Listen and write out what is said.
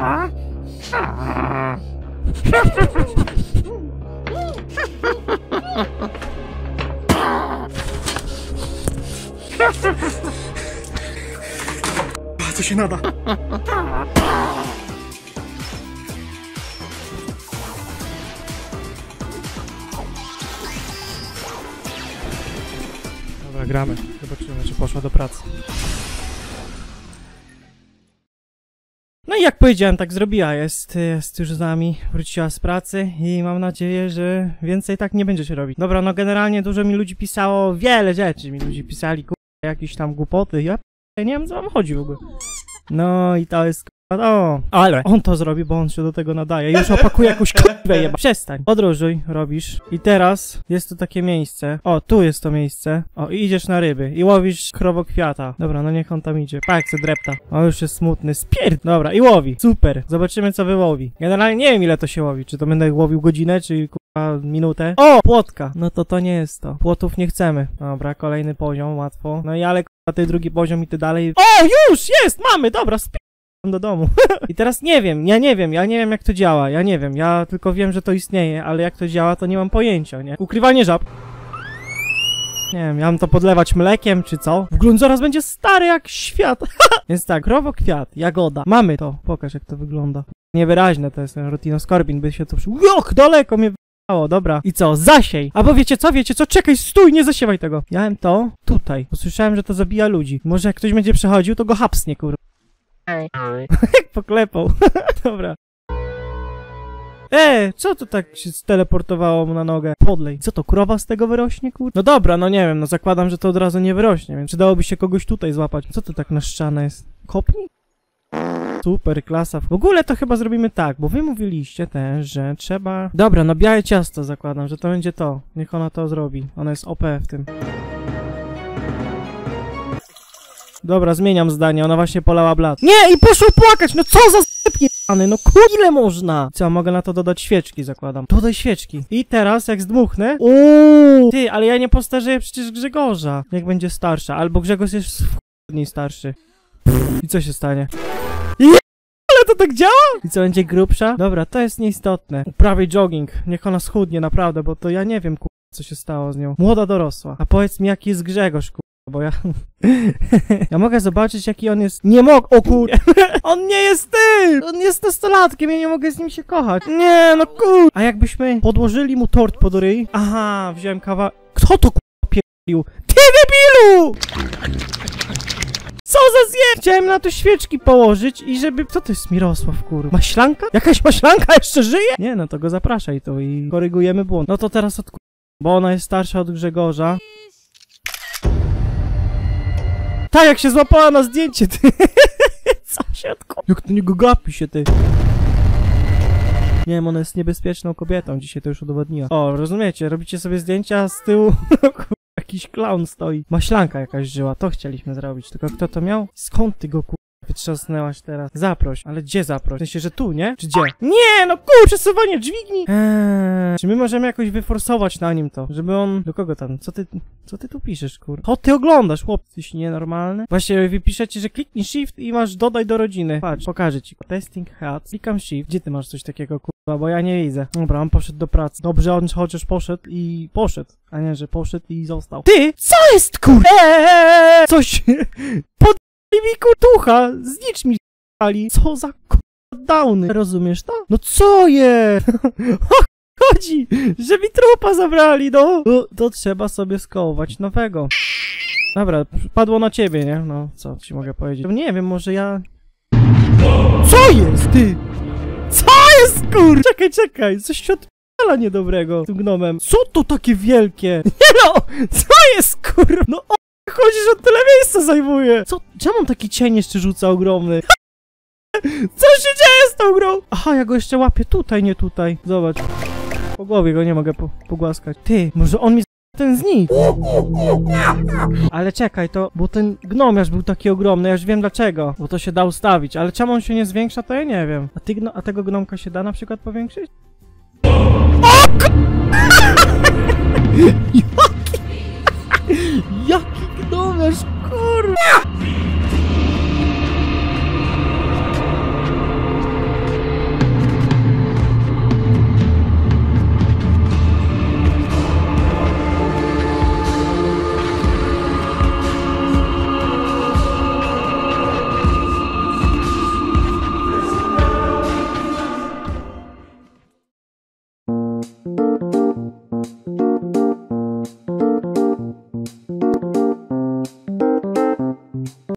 Co się nada? Dobra, gramy. Zobaczymy, czy poszła do pracy. No i jak powiedziałem, tak zrobiła. Jest już z nami, wróciła z pracy i mam nadzieję, że więcej tak nie będzie się robić. Dobra, no generalnie dużo mi ludzi pisało, wiele rzeczy mi ludzi pisali, jakieś tam głupoty. Ja nie wiem, co wam chodzi w ogóle. No i to jest ale on to zrobi, bo on się do tego nadaje. Już opakuje jakąś k***ę jeba. Przestań. Podróżuj, robisz. I teraz jest tu takie miejsce. O, tu jest to miejsce. O, i idziesz na ryby. I łowisz krowokwiata. Dobra, no niech on tam idzie. Tak, se drepta. O, już jest smutny. Spierd. Dobra, i łowi. Super. Zobaczymy, co wyłowi. Generalnie nie wiem, ile to się łowi. Czy to będę łowił godzinę, czy minutę. O, płotka. No to nie jest to. Płotów nie chcemy. Dobra, kolejny poziom, łatwo. No i ale ty drugi poziom i ty dalej. O, już jest! Mamy! Dobra, do domu. I teraz nie wiem, ja nie wiem jak to działa, ja tylko wiem, że to istnieje, ale jak to działa, to nie mam pojęcia, nie? Ukrywanie żab. Nie wiem, ja mam to podlewać mlekiem, czy co? Wgląd zaraz będzie stary jak świat. Więc tak, krowokwiat, jagoda. Mamy to. Pokaż, jak to wygląda. Niewyraźne to jest ten Rutinoskorbin, by się to Och, daleko mnie wyjechało, dobra. I co? Zasiej. Albo wiecie co? Czekaj, stój, nie zasiewaj tego. Ja mam to tutaj. Usłyszałem, że to zabija ludzi. Może jak ktoś będzie przechodził, to go hapsnie, kurwa. Jak poklepał. Dobra. Co to tak się steleportowało mu na nogę? Podlej. Co to, krowa z tego wyrośnie, kur? No dobra, no nie wiem, no zakładam, że to od razu nie wyrośnie, więc przydałoby się kogoś tutaj złapać. Co to tak na ścianę jest? Kopnij? Super, klasa. W ogóle to chyba zrobimy tak, bo wy mówiliście też, że trzeba... Dobra, no białe ciasto zakładam, że to będzie to. Niech ona to zrobi. Ona jest OP w tym. Dobra, zmieniam zdanie, ona właśnie polała blat. Nie, i poszło płakać, no co za zjebany, no ile można? Co, mogę na to dodać świeczki, zakładam. Dodaj świeczki. I teraz, jak zdmuchnę... Ty, ale ja nie postarzeję przecież Grzegorza. Jak będzie starsza, albo Grzegorz jest w dni starszy. I co się stanie? Ale to tak działa? I co, będzie grubsza? Dobra, to jest nieistotne. Uprawiaj jogging, niech ona schudnie, naprawdę, bo to ja nie wiem, co się stało z nią. Młoda dorosła. A powiedz mi, jaki jest Grzegorz, bo ja... ja mogę zobaczyć, jaki on jest... Nie mogę... O kur... On nie jest tym! On jest nastolatkiem, ja nie mogę z nim się kochać. Nie, no kur... A jakbyśmy podłożyli mu tort pod ryj? Aha, wziąłem Kto to pierdolił? Ty debilu! Co za zje... Chciałem na to świeczki położyć i żeby... Co to jest Mirosław, kur... Maślanka? Jakaś maślanka jeszcze żyje? Nie, no to go zapraszaj tu i korygujemy błąd. No to teraz bo ona jest starsza od Grzegorza. Tak, jak się złapała na zdjęcie, ty. Co się Jak do niego gapi się, ty. Nie wiem, ona jest niebezpieczną kobietą, dzisiaj to już udowodniła. O, rozumiecie, robicie sobie zdjęcia, z tyłu jakiś klaun stoi. Maślanka jakaś żyła, to chcieliśmy zrobić, tylko kto to miał? Skąd ty go wytrzasnęłaś teraz? Zaproś, ale gdzie zaproś? W sensie, że tu, nie? Czy gdzie? Nie, no przesuwanie dźwigni! Czy my możemy jakoś wyforsować na nim to? Żeby on... Do kogo tam? Co ty tu piszesz, kur? Co ty oglądasz, chłop? Jesteś nienormalny? Właśnie wy piszecie, że kliknij shift i masz dodaj do rodziny. Patrz, pokażę ci. Testing hat. Klikam shift. Gdzie ty masz coś takiego, kurwa? Bo ja nie widzę. Dobra, on poszedł do pracy. Dobrze, on chociaż poszedł i poszedł. A nie, że poszedł i został. Ty! Co jest, kur... Coś... mi kurtucha, znicz mi s***ali. Co za downy. Rozumiesz to? No co je? Chodzi, że mi trupa zabrali, no. To trzeba sobie skołować nowego. Dobra, padło na ciebie, nie? No, co ci mogę powiedzieć? Nie wiem, może ja... Co jest, ty? Co jest, kur... Czekaj, coś się odpala niedobrego z tym gnomem. Co to takie wielkie? Nie no, co jest, kur... No chodzi, że tyle miejsca zajmuje. Co? Czemu on taki cień jeszcze rzuca ogromny? Co się dzieje z tą grą? Aha, ja go jeszcze łapię tutaj, nie tutaj. Zobacz. Po głowie go nie mogę pogłaskać. Ty, może on mi ten znik. Ale czekaj, to... Bo ten gnomiarz był taki ogromny, ja już wiem dlaczego. Bo to się da ustawić, ale czemu on się nie zwiększa, to ja nie wiem. A tego gnomka się da na przykład powiększyć? O!